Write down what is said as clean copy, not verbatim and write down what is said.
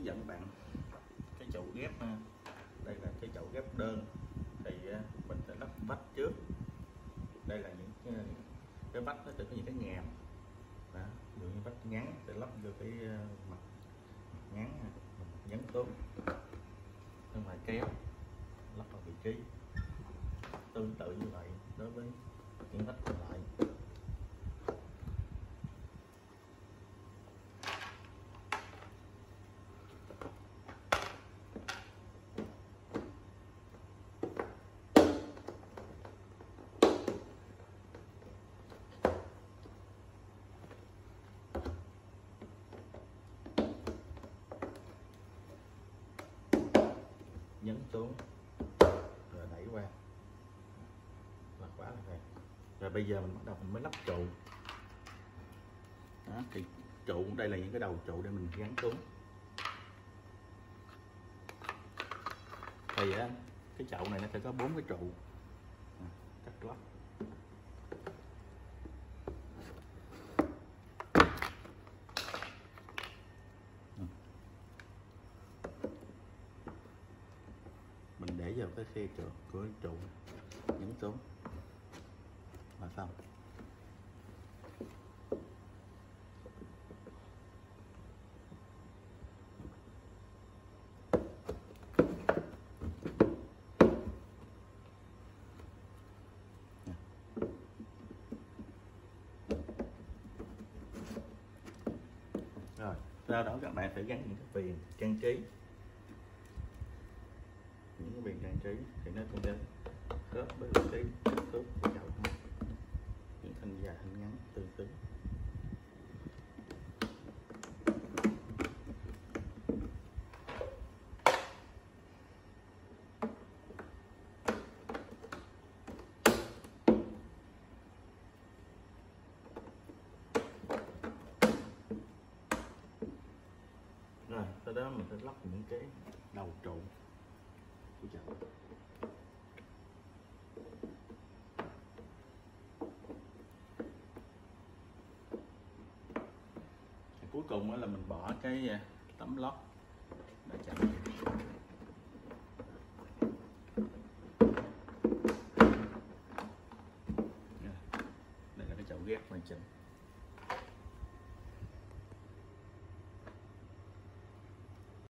hướng dẫn bạn cái chậu ghép. Đây là cái chậu ghép đơn thì mình sẽ lắp vách trước. Đây là những cái vách nó sẽ có những cái ngàm đó, ví dụ như vách ngắn sẽ lắp vô cái mặt ngắn, mặt ngắn tốt, bên ngoài kéo lắp vào vị trí. Tương tự như vậy đối với những vách còn lại. Nhấn xuống rồi đẩy qua, lật quả là vậy. Rồi bây giờ mình bắt đầu mình mới lắp trụ đó, thì trụ đây là những cái đầu trụ để mình gắn xuống. Thì cái chậu này nó sẽ có 4 cái trụ, cắt lắp. Mình để vào cái khe trụ của trụ, nhấn xuống là xong. Rồi sau đó các bạn sẽ gắn những cái viền trang trí. Những cái viền trang trí thì nó cũng sẽ khớp với cái kích thước của chậu, những thanh dài thanh ngắn tương xứng. Rồi sau đó mình sẽ lắp những cái đầu trụ của chậu. Cuối cùng là mình bỏ cái tấm lót để chậu. Đây là cái chậu ghép hoàn chỉnh.